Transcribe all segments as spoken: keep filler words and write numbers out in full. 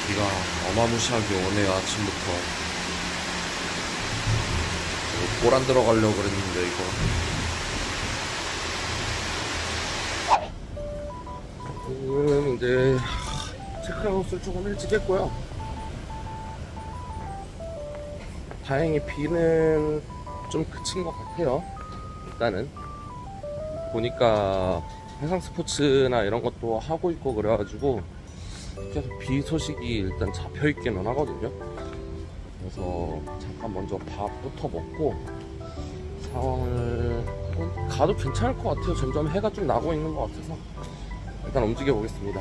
비가 어마무시하게 오네요. 아침부터 골 안 들어가려고 그랬는데 이거 지금 이제 체크아웃을 조금 일찍 했고요. 다행히 비는 좀 그친 것 같아요. 일단은 보니까 해상 스포츠나 이런 것도 하고 있고 그래가지고 계속 비 소식이 일단 잡혀있기는 하거든요. 그래서 잠깐 먼저 밥부터 먹고 상황을 가도 괜찮을 것 같아요. 점점 해가 좀 나고 있는 것 같아서 일단 움직여 보겠습니다.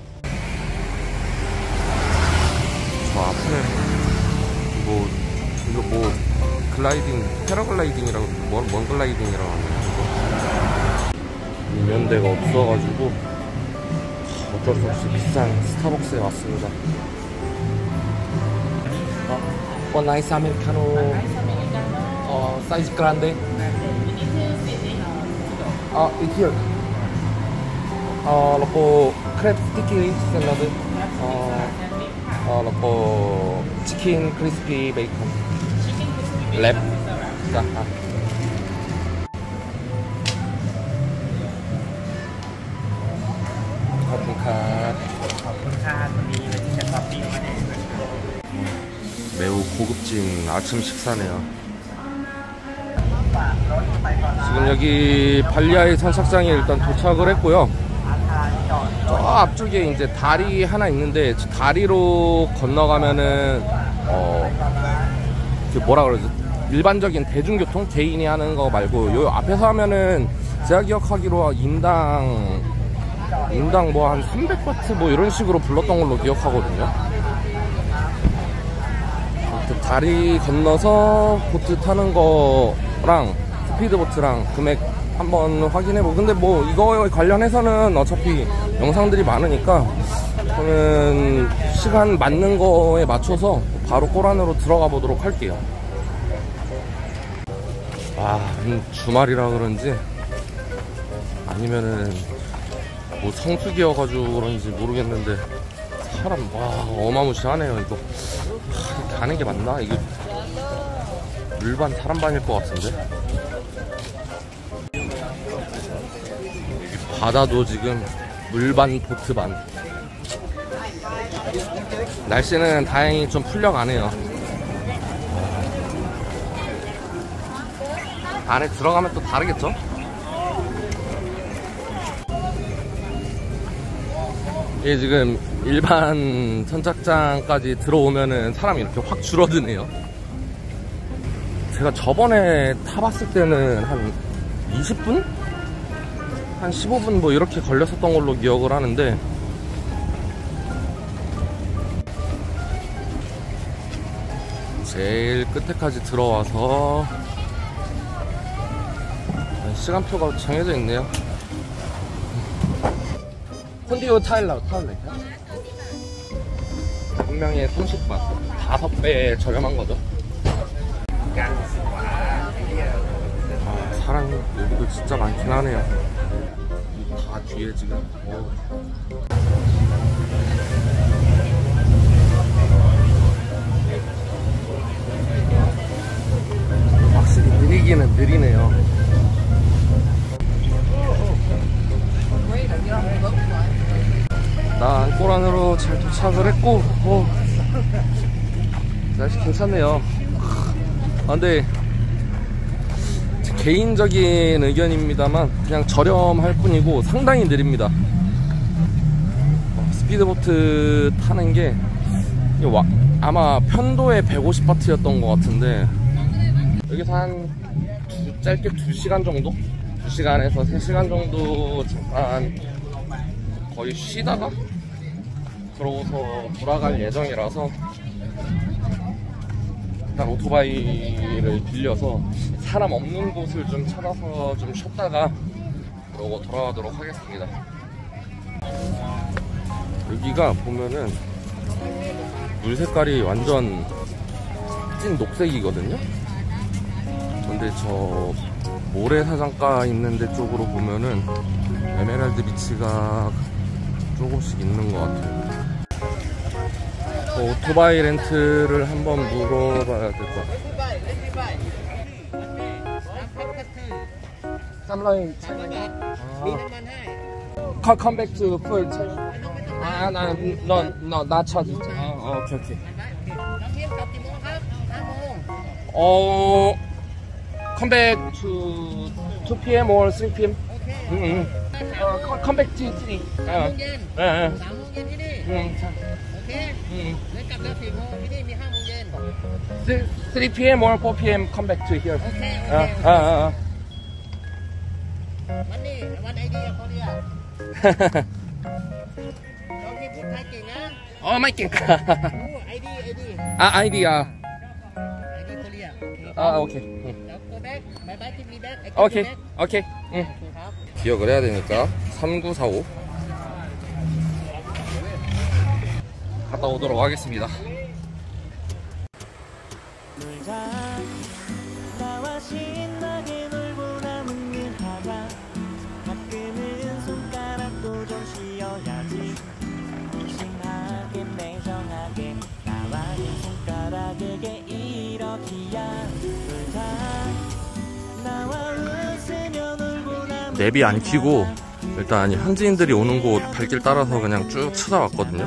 저 앞에 뭐 이거 뭐 글라이딩, 패러글라이딩이라고 뭔, 뭔 글라이딩이라고 하나요? 이면대가 없어가지고 어쩔 수 없이 비싼 스타벅스에 왔습니다. 어, 원 나이스 아메리카노, 어, 사이즈 그란데. 아, 이티어. 어, 로코 크랩 스티키 샐러드. 어, 어, 로코 치킨 크리스피 베이컨. 랩. 자, 아. 매우 고급진 아침 식사네요. 지금 여기 발리아의 선착장에 일단 도착을 했고요. 저 앞쪽에 이제 다리 하나 있는데 다리로 건너가면은 어 그 뭐라 그러지? 일반적인 대중교통 개인이 하는 거 말고 요 앞에서 하면은 제가 기억하기로 인당 인당 뭐 한 삼백 바트 뭐 이런 식으로 불렀던 걸로 기억하거든요. 다리 건너서 보트 타는 거랑 스피드보트랑 금액 한번 확인해보고, 근데 뭐 이거에 관련해서는 어차피 영상들이 많으니까 저는 시간 맞는 거에 맞춰서 바로 골 안으로 들어가 보도록 할게요. 아, 주말이라 그런지 아니면은 뭐 성수기여가지고 그런지 모르겠는데 사람 와 어마무시하네요. 이거 하, 이렇게 가는 게 맞나? 이게 물반 사람반일 것 같은데. 바다도 지금 물반 보트반. 날씨는 다행히 좀 풀려가네요. 안에 들어가면 또 다르겠죠? 이게 지금 일반 선착장까지 들어오면은 사람이 이렇게 확 줄어드네요. 제가 저번에 타봤을 때는 한 이십 분? 한 십오 분 뭐 이렇게 걸렸었던 걸로 기억을 하는데 제일 끝에까지 들어와서 시간표가 정해져 있네요. 콘디오 타일라 타일라 한 명에 삼십 바 다섯 배 저렴한 거죠. 아, 사람이 여기도 진짜 많긴 하네요. 다 뒤에 지금 오. 확실히 느리기는 느리네요. 나 골 안으로 잘 도착을 했고 어, 날씨 괜찮네요. 아, 근데 제 개인적인 의견입니다만 그냥 저렴할 뿐이고 상당히 느립니다. 어, 스피드보트 타는 게 와, 아마 편도에 백오십 바트였던 것 같은데 여기서 한 두, 짧게 두 시간 정도? 두 시간에서 세 시간 정도 잠깐 거의 쉬다가 그러고서 돌아갈 예정이라서 일단 오토바이를 빌려서 사람 없는 곳을 좀 찾아서 좀 쉬었다가 그러고 돌아가도록 하겠습니다. 여기가 보면은 물 색깔이 완전 찐 녹색이거든요. 근데 저 모래사장가 있는 데 쪽으로 보면은 에메랄드 비치가 조금씩 있는 것 같아요. 뭐 오토바이 렌트를 한번 물어봐야 될 것 같아요. 쌈라인 아, come back to full 아, 나, no, no, not charge. 아, 오케이, 오케이. 어, come back to two p m or three p m. 응, 응. 어, come back to three. 어, 예, 예. 응, 자. 응. three p m or four p m come back to here. 오케이, 아, 오케이. 아, 아. วันนี้วันไอเดียเขาเรียกลองที่พูดไทยเก่งนะ 어, 마이 깽. รู้ไอดีไอดี 아, 아이디야. ไอดีเขาเรียก 아, 오케이. 응. แล้วโกแบ็กบายบายทีวีแบ็กไอ 오케이, 오케이. 응. ครับ 기억을 해야 되니까 삼구사오 갔다 오도록 하겠습니다. 내비 안 켜고 일단 현지인들이 오는 곳 발길 따라서 그냥 쭉 찾아왔거든요.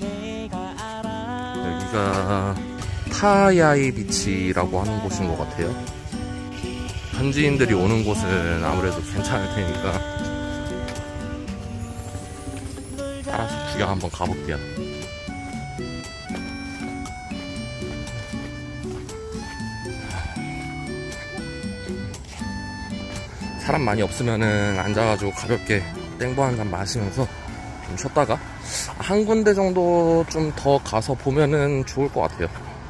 여기가 타야이 비치라고 하는 곳인 것 같아요. 현지인들이 오는 곳은 아무래도 괜찮을 테니까 따라서 구경 한번 가볼게요. 사람 많이 없으면은 앉아가지고 가볍게 땡보 한 잔 마시면서 좀 쉬었다가 한 군데 정도 좀 더 가서 보면은 좋을 것 같아요.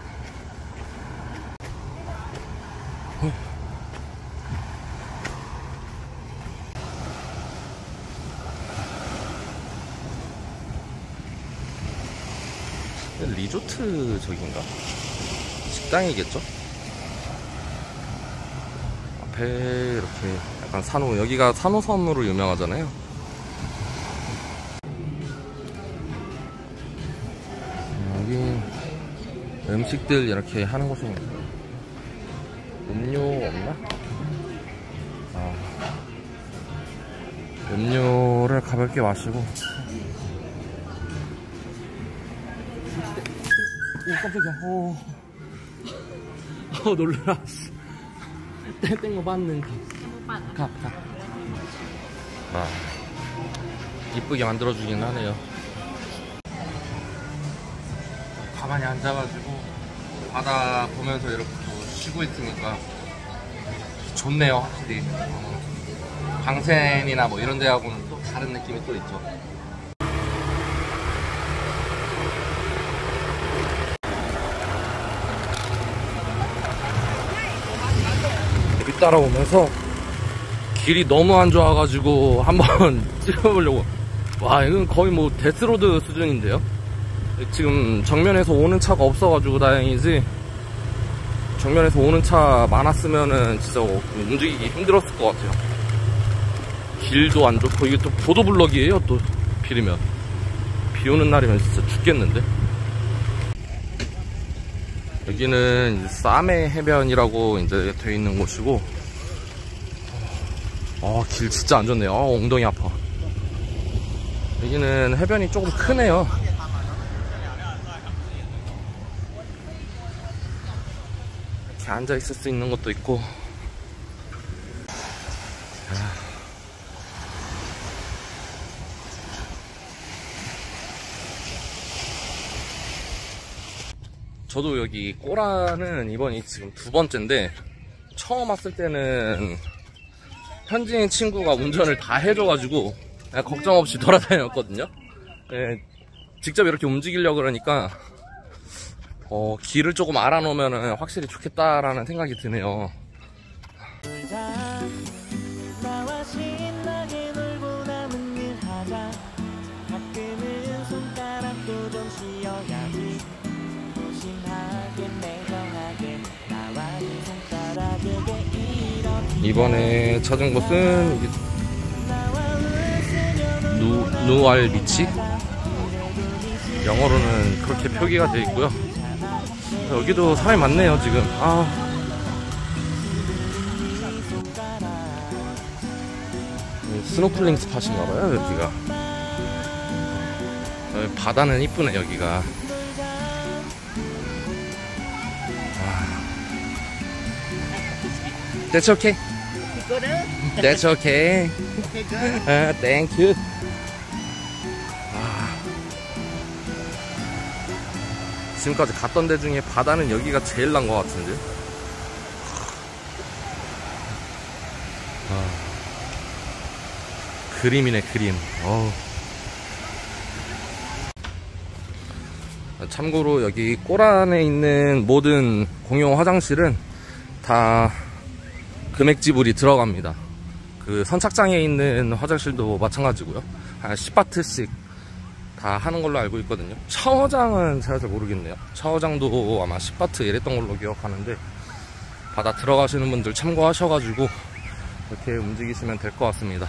리조트 저긴가? 식당이겠죠? 앞에 이렇게 약간 산호, 여기가 산호섬으로 유명하잖아요. 여기 음식들 이렇게 하는 곳은 음료 없나? 아, 음료를 가볍게 마시고. 오, 깜짝이야. 오, 어, 놀래라. 땡땡거 받는 가. 가, 가. 아, 이쁘게 만들어주긴 하네요. 가만히 앉아가지고 바다 보면서 이렇게 또 쉬고 있으니까 좋네요, 확실히. 어, 방센이나 뭐 이런 데하고는 또 다른 느낌이 또 있죠. 여기 따라오면서 길이 너무 안 좋아가지고 한번 찍어보려고. 와, 이건 거의 뭐 데스로드 수준인데요. 지금 정면에서 오는 차가 없어가지고 다행이지, 정면에서 오는 차 많았으면은 진짜 움직이기 힘들었을 것 같아요. 길도 안 좋고, 이게 또 보도블럭이에요. 또 비리면, 비 오는 날이면 진짜 죽겠는데. 여기는 이제 싸메 해변이라고 이제 되어 있는 곳이고, 아, 길 진짜 안 좋네요. 아, 엉덩이 아파. 여기는 해변이 조금 크네요. 이렇게 앉아 있을 수 있는 것도 있고. 저도 여기 꼬라는 이번이 지금 두 번째인데, 처음 왔을 때는 현지인 친구가 운전을 다 해줘가지고 그냥 걱정 없이 돌아다녔거든요. 네, 직접 이렇게 움직이려고 그러니까 어, 길을 조금 알아놓으면 확실히 좋겠다라는 생각이 드네요. 이번에 찾은 곳은 누, 누알 비치? 영어로는 그렇게 표기가 되어 있고요. 여기도 사람이 많네요 지금. 아. 스노클링 스팟인가봐요 여기가. 여기 바다는 이쁘네 여기가. That's okay. That's okay. Uh, thank you. 아, 지금까지 갔던 데 중에 바다는 여기가 제일 난 것 같은데. 아, 그림이네 그림. 어우. 참고로 여기 꼬란에 있는 모든 공용 화장실은 다 금액 지불이 들어갑니다. 그 선착장에 있는 화장실도 마찬가지고요. 한 십 바트씩 다 하는 걸로 알고 있거든요. 샤워장은 제가 잘 모르겠네요. 샤워장도 아마 십 바트 이랬던 걸로 기억하는데, 바다 들어가시는 분들 참고하셔가지고 이렇게 움직이시면 될 것 같습니다.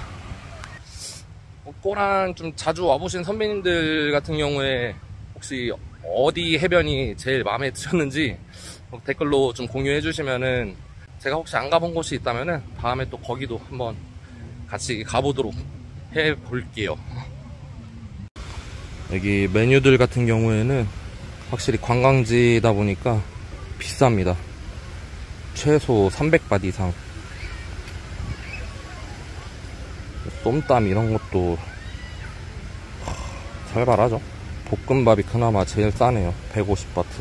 꼬란 좀 자주 와보신 선배님들 같은 경우에 혹시 어디 해변이 제일 마음에 드셨는지 댓글로 좀 공유해 주시면은, 제가 혹시 안 가본 곳이 있다면은 다음에 또 거기도 한번 같이 가보도록 해 볼게요. 여기 메뉴들 같은 경우에는 확실히 관광지다 보니까 비쌉니다. 최소 삼백 밭 이상. 쏨땀 이런 것도 살벌하죠. 볶음밥이 그나마 제일 싸네요. 백오십 바트.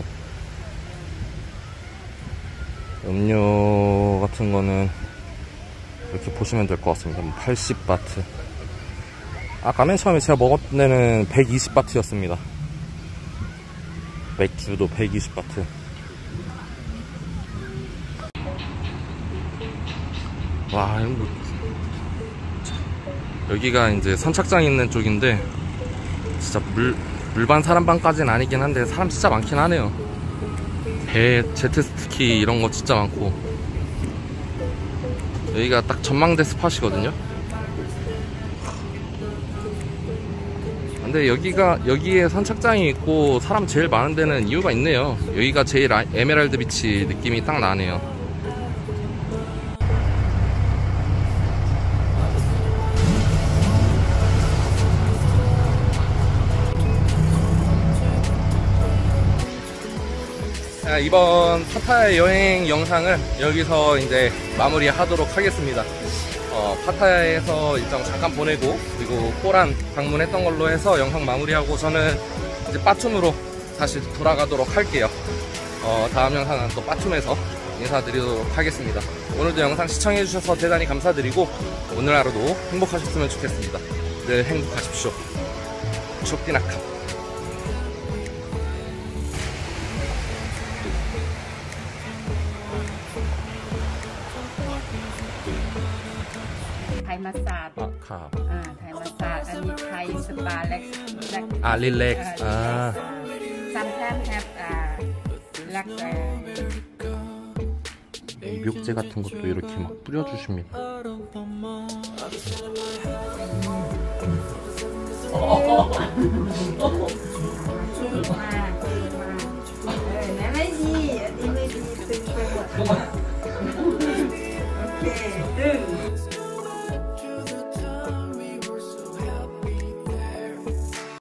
음료 같은 거는 이렇게 보시면 될 것 같습니다. 팔십 바트. 아까 맨 처음에 제가 먹었던 데는 백이십 바트였습니다. 맥주도 백이십 바트. 와, 뭐... 여기가 이제 선착장 있는 쪽인데, 진짜 물, 물반 사람반까지는 아니긴 한데 사람 진짜 많긴 하네요. 배, 제트스키 이런 거 진짜 많고. 여기가 딱 전망대 스팟이거든요. 근데 여기가, 여기에 선착장이 있고 사람 제일 많은 데는 이유가 있네요. 여기가 제일 아, 에메랄드 비치 느낌이 딱 나네요. 자, 이번 파타야 여행 영상을 여기서 이제 마무리 하도록 하겠습니다. 어, 파타야에서 일정 잠깐 보내고, 그리고 꼬란 방문했던 걸로 해서 영상 마무리하고, 저는 이제 빠툼으로 다시 돌아가도록 할게요. 어, 다음 영상은 또 빠툼에서 인사드리도록 하겠습니다. 오늘도 영상 시청해주셔서 대단히 감사드리고, 오늘 하루도 행복하셨으면 좋겠습니다. 늘 행복하십시오. 촉디나카. Thai massage อ่ะครับอ่า Thai massage อันนี้ Thai spa relax อ่า relax อ่า Sometimes have uh, relax 입욕제 같은 것도 이렇게 막 뿌려주십니다.